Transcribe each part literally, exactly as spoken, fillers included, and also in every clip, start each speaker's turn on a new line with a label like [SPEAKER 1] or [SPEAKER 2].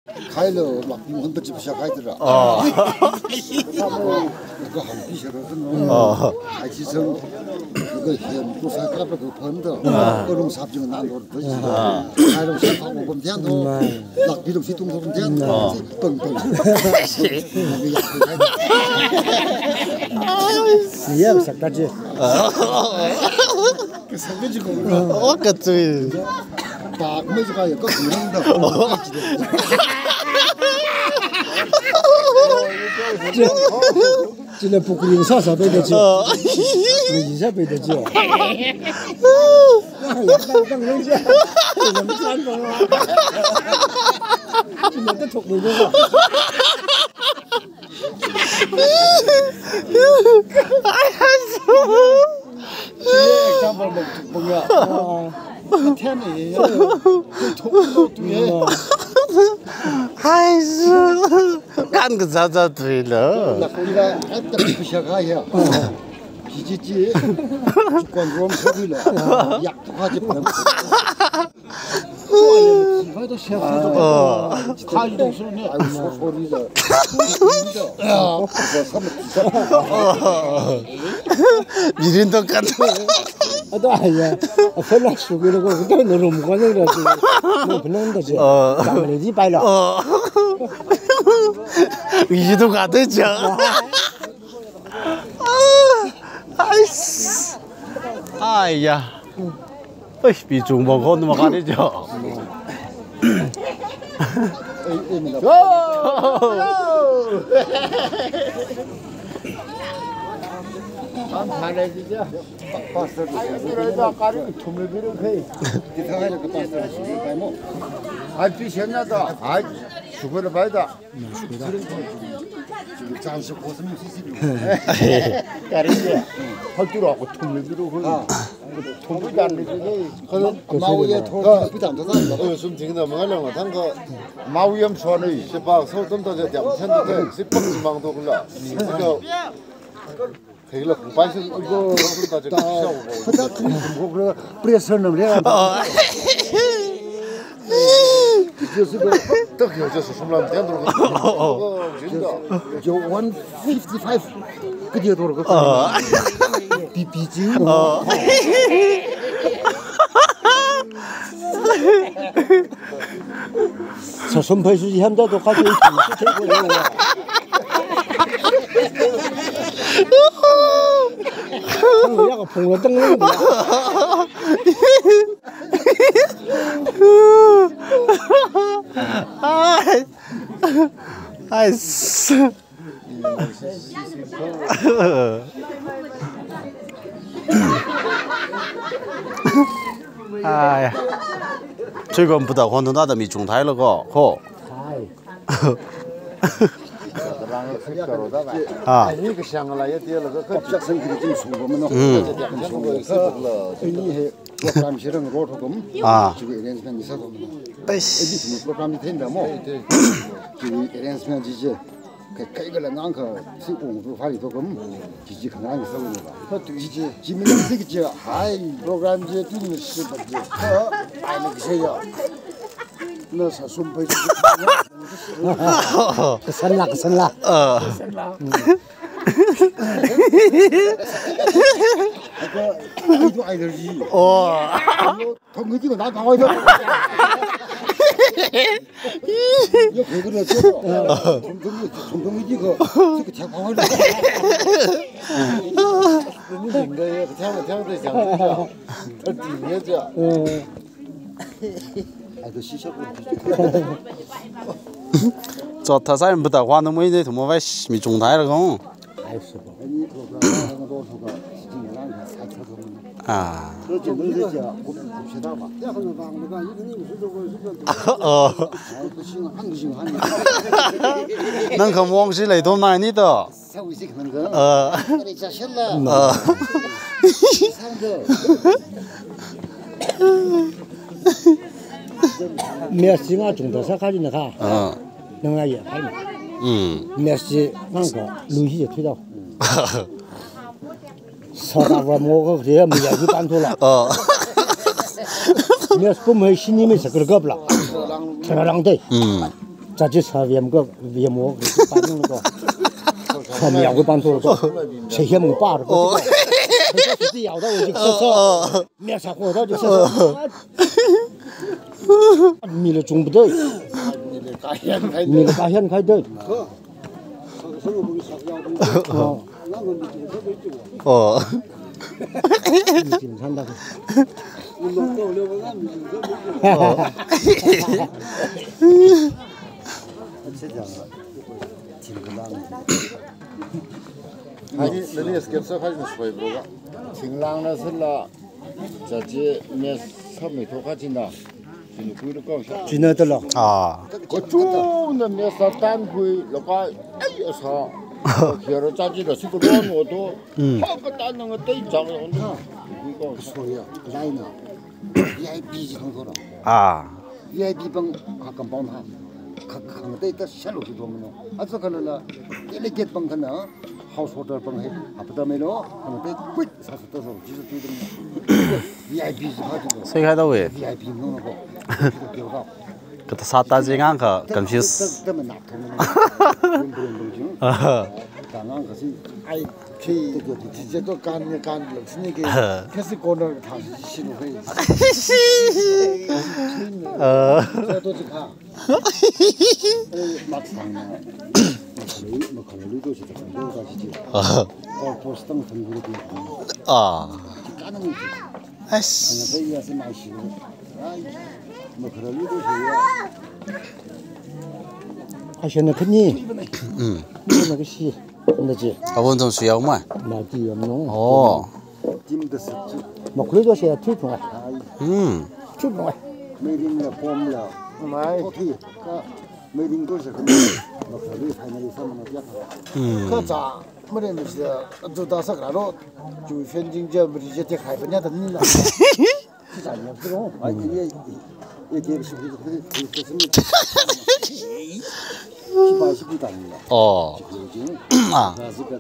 [SPEAKER 1] 开了老兵很不就不想开的了。
[SPEAKER 2] 哦。
[SPEAKER 1] 他们那个好比些的很哦，还其实那个很不phải các cái phần đó, có đồng sắp chúng ta nói với chị, hai đồng sắp họ cũng tiếng thôi, đặc biệt đồng sĩ tung cũng tiếng thôi, tuần tuần.
[SPEAKER 3] Iya, sắc cái gì?
[SPEAKER 1] Cái sắc cái gì cũng.
[SPEAKER 2] Ồ, cái gì?
[SPEAKER 1] Bạc mấy cái có gì đâu.
[SPEAKER 3] 这这不可能啥啥背得起，一下背得起。当当人家，怎么穿的啊？这哪个聪明的啊？
[SPEAKER 2] 哎呀，
[SPEAKER 1] 这张不不不要。天哪，这聪明对。
[SPEAKER 2] 还是干个啥啥对了。
[SPEAKER 1] 那回来还得不想看呀。几几几，观众受不了，呀，他就不能。几块都想不到，他一动手呢，哎，说说你的，哎呀，我他们几个，
[SPEAKER 2] 你人都干到。
[SPEAKER 3] 啊，对呀，本来输给那个，都那种不管那个，那不能的是，咱们的几百了。
[SPEAKER 2] 哦，你都干得讲。哎呀，哎，比中国好那么干得讲。
[SPEAKER 1] 俺看来就这，八十多，这个干的土没别人可以，你看那个八十多岁白毛，还比现在的还出过了白的，暂时过什么事情？干的些，好久了，我土没别人可以，土不干的这个，可能毛也土不干多少了。
[SPEAKER 4] 我是听到没两个，他个
[SPEAKER 1] 毛也说的，
[SPEAKER 4] 十八手这么多的两千多个，十八几万多个了，这个。黑了五百是一个，大家笑我。
[SPEAKER 1] 他他土我不不也是那么样。就是个，
[SPEAKER 4] 这个就是什么两多个，真的。
[SPEAKER 1] 就 one fifty five， 个点多少个？比比斤。哦。
[SPEAKER 3] 这孙培书现在都还可以继续推过来了。他们两个碰了灯笼的。
[SPEAKER 2] 哎，哎是。哎呀，这个不到广东那都没中台了个，嚯。啊，
[SPEAKER 4] 那个香了也跌了，这
[SPEAKER 1] 可比身体的这么舒服嘛？
[SPEAKER 2] 嗯。
[SPEAKER 1] 所以我咱们现在骆驼工
[SPEAKER 2] 啊，
[SPEAKER 1] 这个一年你啥都没有。
[SPEAKER 2] 哎，
[SPEAKER 1] 你怎么说咱们听着嘛？这个一年时间几几，给给个人安可是工作发力做工，几几可能安个收入吧？他对几几，基本上这个节还 program 节对你们是不是？他挨那个谁呀？那是孙培书。
[SPEAKER 3] 深了，深了。
[SPEAKER 2] 呃。
[SPEAKER 1] 那个那就挨点儿
[SPEAKER 2] 哦。
[SPEAKER 1] 同个这个拿高一点。要陪个那这个，从从从从这个这个天高一点。
[SPEAKER 4] 你听着也听着听着像这，他底下这。
[SPEAKER 3] 嗯。
[SPEAKER 1] 哎，都洗小过。
[SPEAKER 2] 这他啥人不到广东没得他妈外没中台了个。
[SPEAKER 3] 还是不。
[SPEAKER 2] 啊。
[SPEAKER 1] 这就没得讲，我们不知道嘛。
[SPEAKER 2] 哦。能看往事来都哪里的？呃。呃。
[SPEAKER 3] 没事啊，中头啥开的那个？
[SPEAKER 2] 嗯。
[SPEAKER 3] 能来也开嘛？
[SPEAKER 2] 嗯。
[SPEAKER 3] 没事，那个路西就推到。啥大我我这没要去搬脱了。
[SPEAKER 2] 哦。
[SPEAKER 3] 没不没心里面是个个不了，漂亮的。
[SPEAKER 2] 嗯。
[SPEAKER 3] 咋就查wiem个wiem我反正那个，他秒个帮助个，谁也没把着个，他就是这咬到我就说说，秒查火到就说说，米了中不对，米了发现开对，哦，
[SPEAKER 2] 哦，
[SPEAKER 3] 紧张的。
[SPEAKER 1] 这讲了，挺不浪的。
[SPEAKER 4] 아니, 너네 스케치 가지고 소위 부르가. 팅랑나슬라 자지 내 섬이 똑같이나. 지금 그걸 거.
[SPEAKER 3] 지나들라.
[SPEAKER 2] 아.
[SPEAKER 4] 그쪽은 내 사단 그 로가 아이어서 여러 자지로 시고 놓어도 하고 따는 것도 있잖아. 이거
[SPEAKER 1] 소리야. 라이너. 브이아이피 지금 거라.
[SPEAKER 2] 아.
[SPEAKER 1] 브이아이피 방 가끔 방하. 각각 때 있다 샬롯이 보면은 아서 걸어라. 이렇게 방 하나. 하우스 호텔 방 해. 아프다면은 한테 quick 사서 떠서 지수 뛰는 브이아이피 가지고.
[SPEAKER 2] 谁开到位？
[SPEAKER 1] 브이아이피弄个。
[SPEAKER 2] 给他啥大金刚可跟皮死。啊。
[SPEAKER 1] 당한 것이 아이 그 진짜도 간 간을 쓰니까 계속 거를 다 싫어해. 어. 저도 지가. 막상 뭐 걸리도 싶어. 뭐 가지지. 어. 어 포스팅 등으로 돼. 아. 까는 거지. 아이씨. 근데 이어서 마시고. 아이. 뭐 걸리도 좋아.
[SPEAKER 3] 하시는 큰이. 응. 이거 시.
[SPEAKER 2] 啊，温州需要买。
[SPEAKER 3] 那地要弄。
[SPEAKER 2] 哦。
[SPEAKER 3] 那可以多些推出来。
[SPEAKER 2] 嗯。
[SPEAKER 3] 推出来。
[SPEAKER 1] 没人了，包不了。买。推，个没人都是很。那可以才能上面那家。
[SPEAKER 2] 嗯。
[SPEAKER 1] 可咋？没人是，就到啥个了？就反正就没这些海边的人了。是咋样？这种，哎，也也也是不是不是不是那。 시바시비 다닌다.
[SPEAKER 2] 어. 아.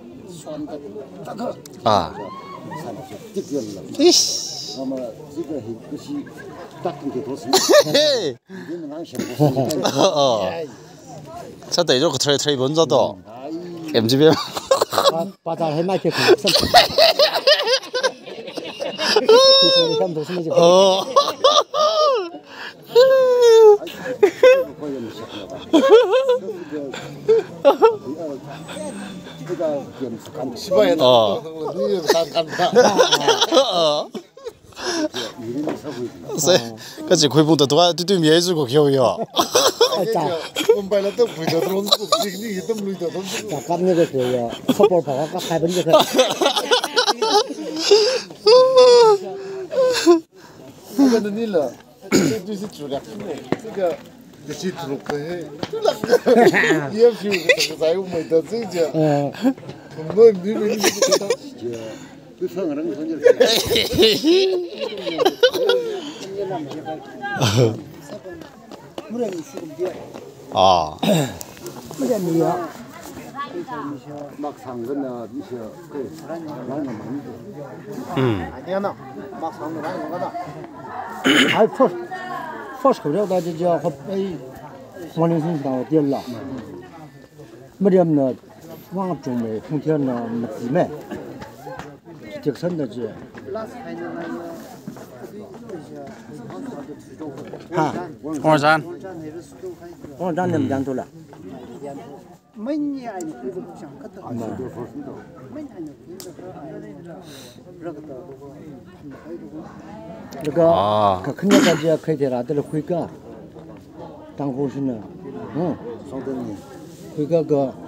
[SPEAKER 2] 아. 이씨.
[SPEAKER 1] 아마 이거 이것이 닦은 게 좋습니다. 이거는 한 십.
[SPEAKER 2] 어. 자, 대저 그 트레 트레 먼저도. 엠지비.
[SPEAKER 3] 바다 해마게 그.
[SPEAKER 2] 어.
[SPEAKER 4] 시바에 어.
[SPEAKER 2] 어. 그치 고이봉도 도와 뒤뒤미 해주고 겨우요.
[SPEAKER 4] 엄발라 또 부이도 들어온 거 지금 또 물이도 돈.
[SPEAKER 3] 자, 감내가 그래요. 서볼 봐가 팔번 게.
[SPEAKER 4] 이거는 일러.就是主了，这个你去主可以，主了，也许这个在我们的这个，嗯，我们没没没知道，
[SPEAKER 1] 不分人分就。
[SPEAKER 2] 아.
[SPEAKER 1] 막상 그나 이些그 사람이 많이
[SPEAKER 2] 음.
[SPEAKER 1] 아니야 나 막상 많이 먹어다.
[SPEAKER 3] 아이 퍼 퍼스 그래다 진짜 거의 원인신 다 어디라. 뭐냐면 왕 중에 풍천은 맞지매. 직선도지. 하.
[SPEAKER 2] 원산.
[SPEAKER 3] 원산 nem 장 돌아.
[SPEAKER 5] 每年你回都不想可得，每年你回都可爱，这个的不过，还有个。
[SPEAKER 3] 그러니까 그 큰여자지야 그들 아들 회가 당고시는 응
[SPEAKER 1] 성대님
[SPEAKER 3] 회가 그